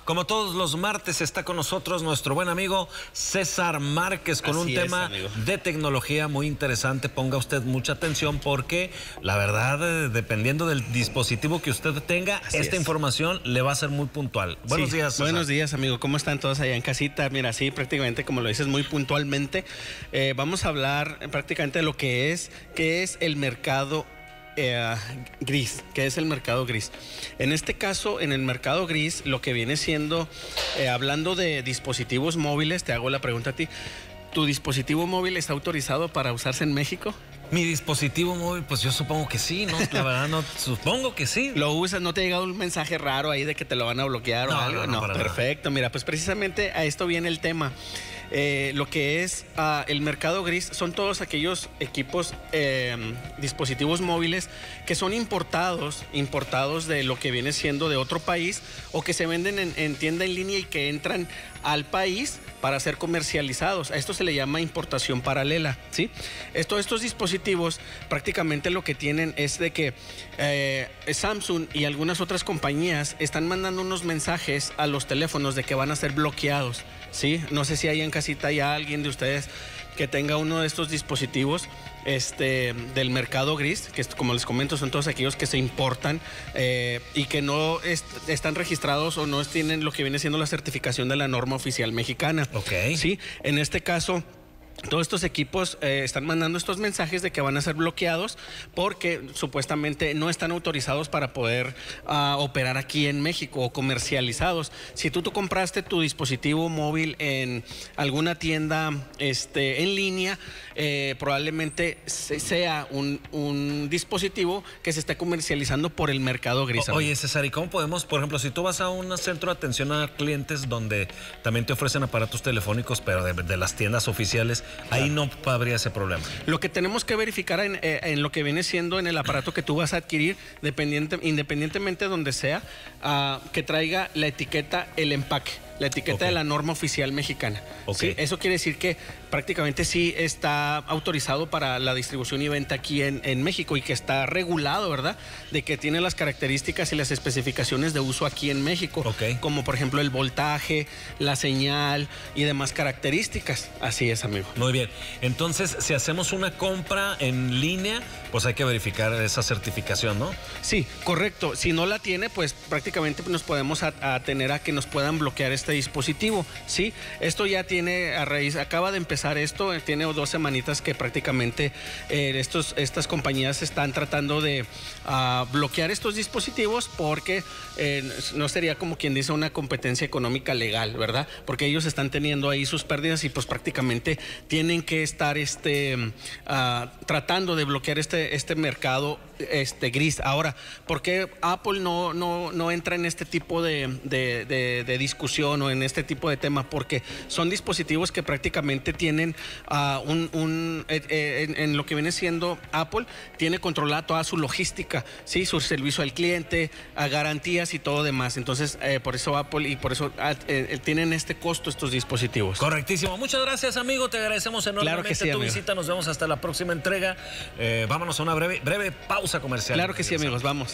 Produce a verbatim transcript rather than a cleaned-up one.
Como todos los martes está con nosotros nuestro buen amigo César Márquez con Así un tema es, de tecnología muy interesante. Ponga usted mucha atención porque la verdad, dependiendo del dispositivo que usted tenga, Así esta es. información le va a ser muy puntual. Buenos Sí, días, César. Buenos días, amigo. ¿Cómo están todos allá en casita? Mira, sí, prácticamente, como lo dices, muy puntualmente. Eh, vamos a hablar prácticamente de lo que es, que es el mercado Eh, gris, que es el mercado gris. En este caso, en el mercado gris, lo que viene siendo, eh, hablando de dispositivos móviles, te hago la pregunta a ti, ¿tu dispositivo móvil está autorizado para usarse en México? Mi dispositivo móvil, pues yo supongo que sí, ¿no? La verdad, no, supongo que sí. ¿Lo usas? ¿No te ha llegado un mensaje raro ahí de que te lo van a bloquear No, o algo? no, no, para perfecto. nada. Mira, pues precisamente a esto viene el tema. Eh, lo que es uh, el mercado gris son todos aquellos equipos, eh, dispositivos móviles que son importados, importados de lo que viene siendo de otro país o que se venden en, en tienda en línea y que entran al país para ser comercializados. A esto se le llama importación paralela, ¿sí? Esto, estos dispositivos prácticamente lo que tienen es de que eh, Samsung y algunas otras compañías están mandando unos mensajes a los teléfonos de que van a ser bloqueados, ¿sí? No sé si hay en casita ya alguien de ustedes que tenga uno de estos dispositivos este, del mercado gris, que como les comento son todos aquellos que se importan eh, y que no est están registrados o no tienen lo que viene siendo la certificación de la norma oficial mexicana. Ok. Sí, en este caso todos estos equipos eh, están mandando estos mensajes de que van a ser bloqueados porque supuestamente no están autorizados para poder uh, operar aquí en México o comercializados. Si tú, tú compraste tu dispositivo móvil en alguna tienda este, en línea, eh, probablemente sea un, un dispositivo que se esté comercializando por el mercado gris. O, oye, César, ¿y cómo podemos, por ejemplo, si tú vas a un centro de atención a clientes donde también te ofrecen aparatos telefónicos, pero de, de las tiendas oficiales, ahí no habría ese problema? Lo que tenemos que verificar en, eh, en lo que viene siendo en el aparato que tú vas a adquirir, dependiente, independientemente de donde sea, uh, que traiga la etiqueta, el empaque, la etiqueta okay. de la norma oficial mexicana. Okay. ¿Sí? Eso quiere decir que prácticamente sí está autorizado para la distribución y venta aquí en, en México y que está regulado, ¿verdad? De que tiene las características y las especificaciones de uso aquí en México, okay. como por ejemplo el voltaje, la señal y demás características. Así es, amigo. Muy bien. Entonces, si hacemos una compra en línea, pues hay que verificar esa certificación, ¿no? Sí, correcto. Si no la tiene, pues prácticamente nos podemos atener a que nos puedan bloquear este dispositivo, ¿sí? Esto ya tiene a raíz, acaba de empezar esto, tiene dos semanitas que prácticamente eh, estos, estas compañías están tratando de uh, bloquear estos dispositivos porque eh, no sería como quien dice una competencia económica legal, ¿verdad? Porque ellos están teniendo ahí sus pérdidas y pues prácticamente tienen que estar este, uh, tratando de bloquear este, este mercado este, gris. Ahora, ¿por qué Apple no, no, no entra en este tipo de, de, de, de discusión o en este tipo de tema? Porque son dispositivos que prácticamente tienen uh, un, un eh, eh, en, en lo que viene siendo Apple, tiene controlada toda su logística, ¿sí? Su servicio al cliente, a garantías y todo demás. Entonces, eh, por eso Apple y por eso eh, eh, tienen este costo estos dispositivos. Correctísimo. Muchas gracias, amigo. Te agradecemos enormemente claro que sí, tu amigo. visita. Nos vemos hasta la próxima entrega. Eh, vámonos a una breve, breve pausa comercial. Claro que sí, amigos. Vamos.